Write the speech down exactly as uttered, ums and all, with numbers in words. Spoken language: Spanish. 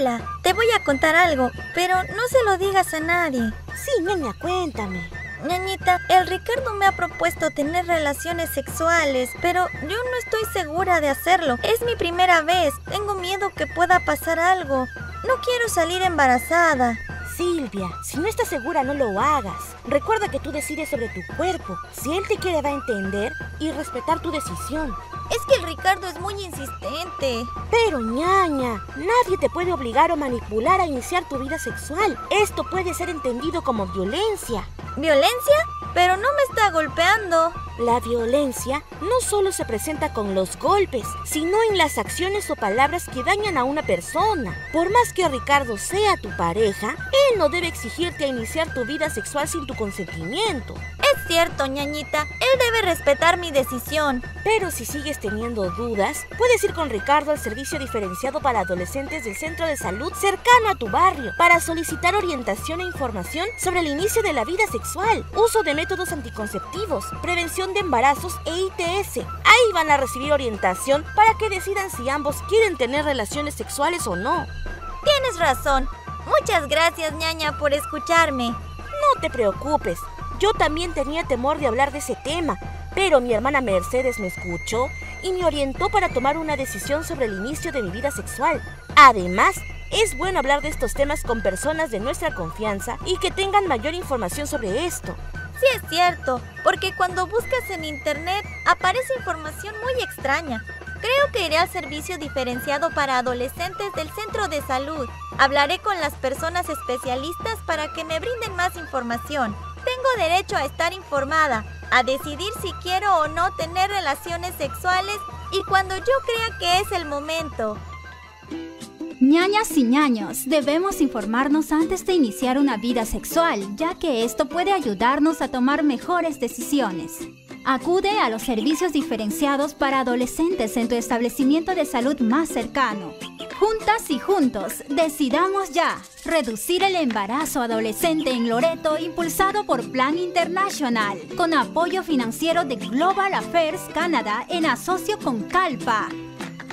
Paula, te voy a contar algo, pero no se lo digas a nadie. Sí, ñaña, cuéntame. Ñañita, el Ricardo me ha propuesto tener relaciones sexuales, pero yo no estoy segura de hacerlo. Es mi primera vez, tengo miedo que pueda pasar algo. No quiero salir embarazada. Silvia, si no estás segura, no lo hagas. Recuerda que tú decides sobre tu cuerpo. Si él te quiere, va a entender y respetar tu decisión. Es que el Ricardo es muy insistente. Pero, ñaña, nadie te puede obligar o manipular a iniciar tu vida sexual. Esto puede ser entendido como violencia. ¿Violencia? Pero no me está golpeando. La violencia no solo se presenta con los golpes, sino en las acciones o palabras que dañan a una persona. Por más que Ricardo sea tu pareja, él no debe exigirte a iniciar tu vida sexual sin tu consentimiento. Es cierto, ñañita, él debe respetar mi decisión. Pero si sigues teniendo dudas, puedes ir con Ricardo al servicio diferenciado para adolescentes del centro de salud cercano a tu barrio para solicitar orientación e información sobre el inicio de la vida sexual, uso de métodos anticonceptivos, prevención de embarazos e I T S. Ahí van a recibir orientación para que decidan si ambos quieren tener relaciones sexuales o no. Tienes razón. Muchas gracias, ñaña, por escucharme. No te preocupes. Yo también tenía temor de hablar de ese tema, pero mi hermana Mercedes me escuchó y me orientó para tomar una decisión sobre el inicio de mi vida sexual. Además, es bueno hablar de estos temas con personas de nuestra confianza y que tengan mayor información sobre esto. Sí, es cierto, porque cuando buscas en internet aparece información muy extraña. Creo que iré al servicio diferenciado para adolescentes del centro de salud. Hablaré con las personas especialistas para que me brinden más información. Tengo derecho a estar informada, a decidir si quiero o no tener relaciones sexuales y cuando yo crea que es el momento. Ñañas y ñaños, debemos informarnos antes de iniciar una vida sexual, ya que esto puede ayudarnos a tomar mejores decisiones. Acude a los servicios diferenciados para adolescentes en tu establecimiento de salud más cercano. Juntas y juntos, decidamos ya reducir el embarazo adolescente en Loreto, impulsado por Plan International, con apoyo financiero de Global Affairs Canada en asocio con CALPA.